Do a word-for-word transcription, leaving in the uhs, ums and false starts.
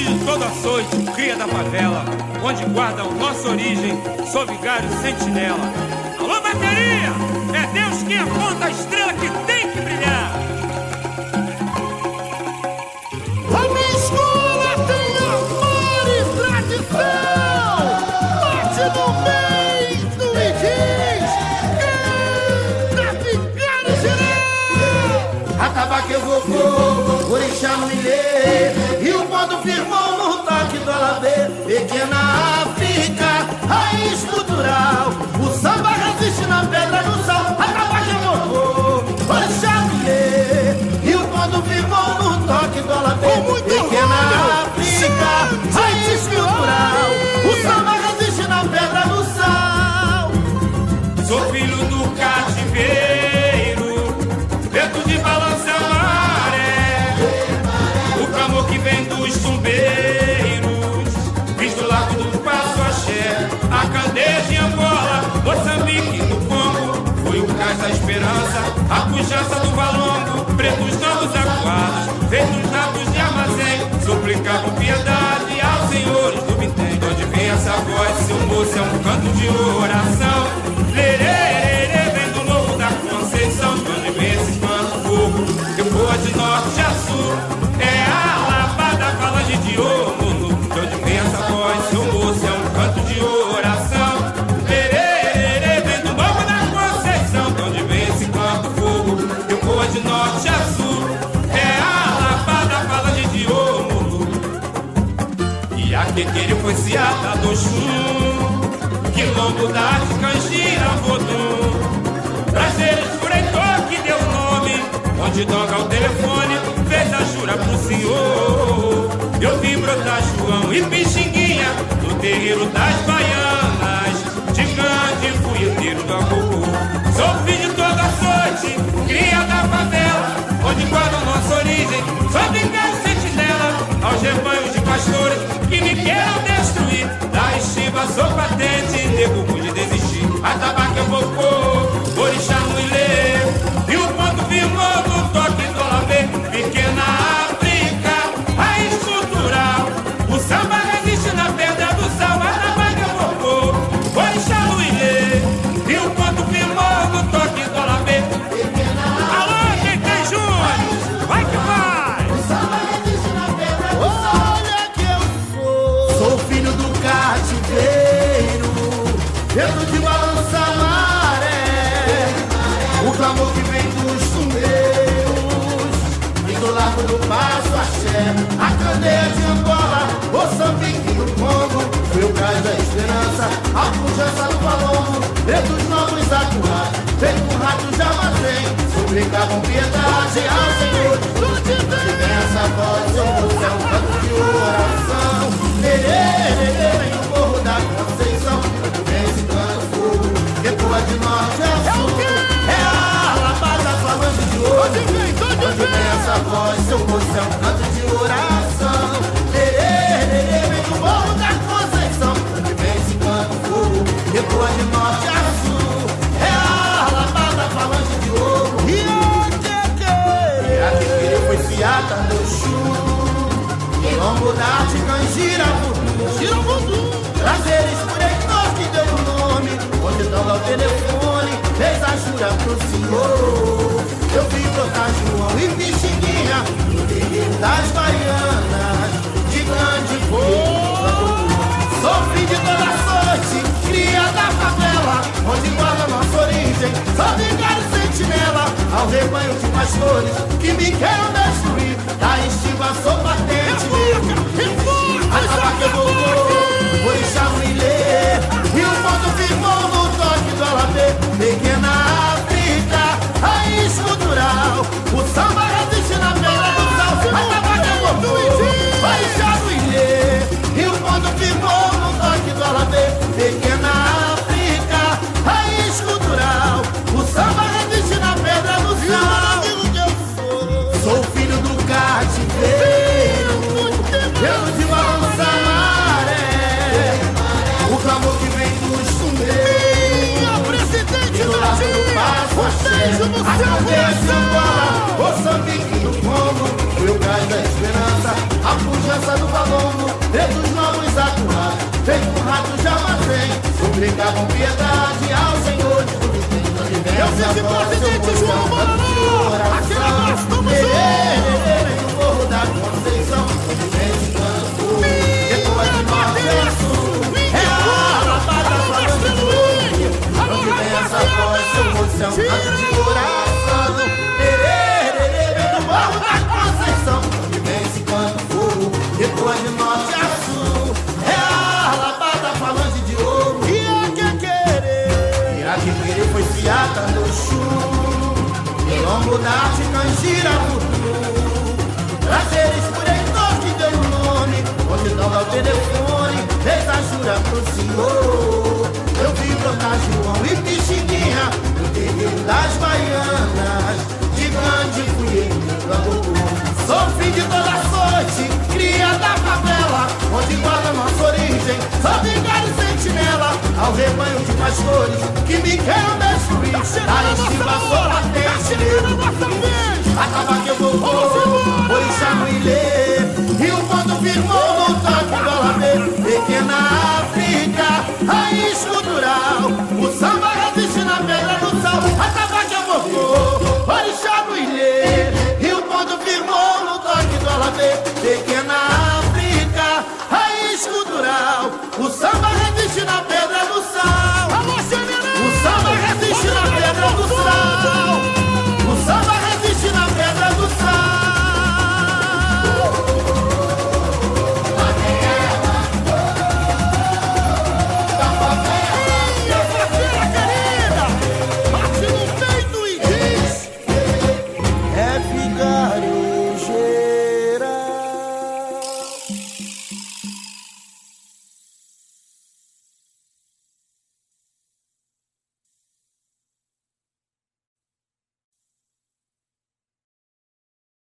de todo açoite, cria da favela, onde guardam nossa origem, sou vigário sentinela. Alô, bateria! É Deus quem aponta a estrela que tem que brilhar. A minha escola tem amor e tradição. Bate no peito e diz: canta, vigário geral. Atabaque evocou, orixá no ilê, e o ponto firmou no toque do alabê. Pequena África, raiz cultural, o samba resiste na pedra do sal. Atabaque evocou, orixá no ilê, e o ponto firmou no toque do alabê. Pequena África, raiz cultural, o samba resiste na pedra do sal. Sou filho do cativeiro, vento de balança maré, o clamor que vem dos tumbeiros, fiz do lago do Passo Axé, a candeia de Angola, Moçambique no Congo, foi o cais da esperança, a pujança do valongo, pretos novos acuados, feitos rabos de armazém, suplicavam piedade aos senhores do Vintém. Onde vem essa voz, seu moço, é um canto de oração. Lerê, vem do Morro da Conceição. Onde vem esse canto fogo, que voa de norte a sul, é a lavada falange de ouro. De onde vem essa voz, seu moço, é um canto de oração. Lerê, vem do Morro da Conceição. De onde vem esse canto fogo, que voa de norte a sul, é a lavada falange de ouro. E a Quequere foi seata do chum, quilombo da arte, canjira, vodum, prazeres por Heitor que deu o nome, onde Donga o telefone fez a jura pro senhor. Eu vi brotar João e Pixinguinha no terreiro das baianas, de grande punheteiro do Agogô. Sou filho de toda sorte, cria da favela, onde guardam nossa origem, sou vigário sentinela aos rebanhos de pastores que me queiram destruir. Da estiva sou patente, nego ruim de desistir. Atabaque evocou, orixá no ilê, e o ponto firmou no toque do alabê. Pequena África, raiz cultural, o samba resiste na pedra do sal. Atabaque evocou, orixá no ilê, e o ponto firmou no toque do alabê. Alô, quem tem Júnior? Vai que vai! O samba resiste na pedra do sal. Olha que eu sou. Sou filho do cativeiro, vento de balança maré, o clamor que vem dos tumbeiros, e do lago do Passo Axé, a candeia de Angola, Moçambique no Congo, foi o cais da esperança, a pujança do valongo, pretos novos atuais, feito um rato de armazém, suplicavam piedade ao Senhor. Onde vem essa voz, seu moço, é um canto de oração. Lerê, vem do Morro da Conceição, onde vem esse canto fogo, que voa de norte a sul, é a lavada falando de ouro. Onde vem essa voz, seu moço, é um canto de oração. Lerê, vem do Morro da Conceição, onde vem esse canto fogo, que voa de norte a sul, é a lavada falando de ouro. E onde é que E a Quequere foi fiada do chum, quilombo da arte, canjira, voodoo, tira o voodoo? prazeres por Heitor que deu o nome, onde Donga o telefone fez a jura pro senhor. Eu vi brotar João e Pixinguinha no terreiro das baianas, de grande fogo. Sou filho de toda sorte, cria da favela, onde guarda nossa origem, sou vigário sentinela ao rebanho de pastores que me queiram destruir. Da estiva sou patente, Atabaque evocou, orixá no ilê, e o ponto firmou no toque do alabê. Pequena África, raiz cultural, o samba resiste na pedra do sal. Atabaque evocou, orixá no ilê, e o ponto firmou no toque do alabê. Pequena África, raiz cultural, o samba resiste na pedra do sal. Sou filho do cativeiro, vento de balança maré, o clamor que vem dos tumbeiros, e do lago do Passo Axé, a candeia de Angola, Moçambique no Congo, foi o cais da esperança, a pujança do valongo, com piedade ao Senhor de tudo tem. Eu fiz presidente João Maranhão, aqui na nós estamos juntos. No Morro da Conceição, onde vem de campo, depois de norte a sul. É a lapada falando de ouro, onde vem essa voz, seu rosto é um canto de coração. Vem do Morro da Conceição, onde vem esse canto fogo, depois de norte a sul. É a lapada falando de ouro. E a que querer? E a que querer foi fiata no chum. Lombo da arte, canjira, voodoo. Prazeres por Heitor que deu o nome, onde toca o telefone, fez a jura pro senhor. Eu vi brotar João e Pixinguinha no terreiro das Baianas, de grande fui do Bambu. Sou filho de toda sorte, cria da favela, onde guarda nossa origem. Sou vigário sentinela ao rebanho de pastores que me querem destruir. A estiva sou latente,